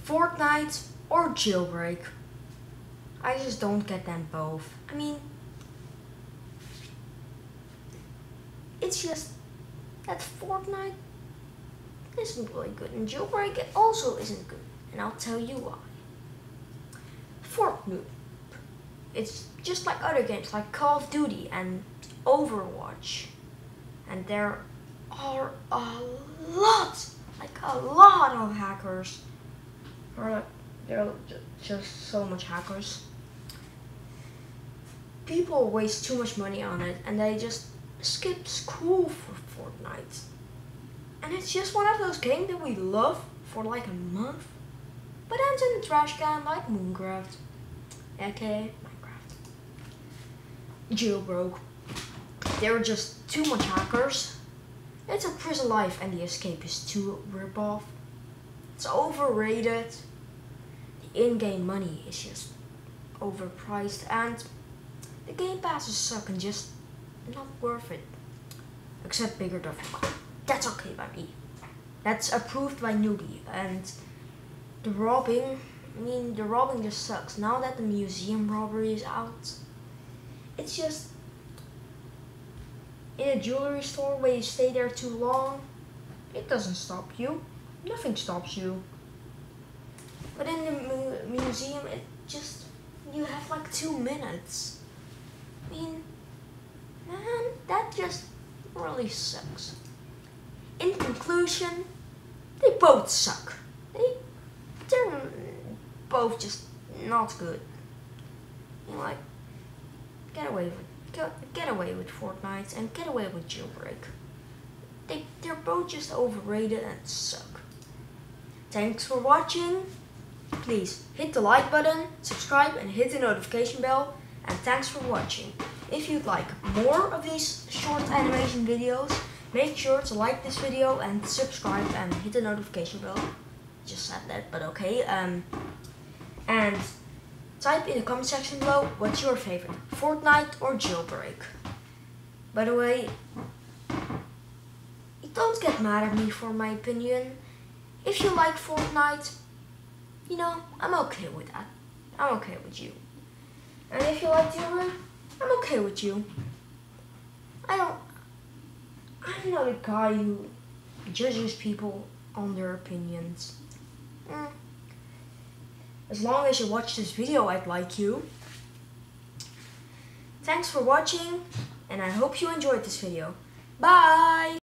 Fortnite or Jailbreak. I just don't get them both. I mean, it's just that Fortnite isn't really good and Jailbreak also isn't good. And I'll tell you why. Fortnite, it's just like other games like Call of Duty and Overwatch. And there are a lot of hackers. Or there are just so much hackers. People waste too much money on it and they just skip school for Fortnite. And it's just one of those games that we love for like a month, but ends in the trash can like Mooncraft, aka Minecraft. Jailbreak. There are just too much hackers. It's a prison life and the escape is too rip-off. It's overrated. The in-game money is just overpriced and the game passes suck and just not worth it. Except Bigger Duffel. That's okay by me. That's approved by Newbie. And the robbing just sucks. Now that the museum robbery is out, it's just in a jewelry store where you stay there too long, it doesn't stop you. Nothing stops you. But in the museum, it just, you have like 2 minutes. I mean, man, that just really sucks. In conclusion, they both suck. They're both just not good. You know, like, get away with Fortnite and get away with Jailbreak. They're both just overrated and suck. Thanks for watching. Please hit the like button, subscribe and hit the notification bell. And thanks for watching. If you'd like more of these short animation videos, make sure to like this video and subscribe and hit the notification bell. Just said that, but okay. And type in the comment section below what's your favorite, Fortnite or Jailbreak. By the way, don't get mad at me for my opinion. If you like Fortnite, you know, I'm okay with that. I'm okay with you. And if you like Jailbreak, I'm okay with you. I'm not a guy who judges people on their opinions. As long as you watch this video, I'd like you. Thanks for watching, and I hope you enjoyed this video. Bye!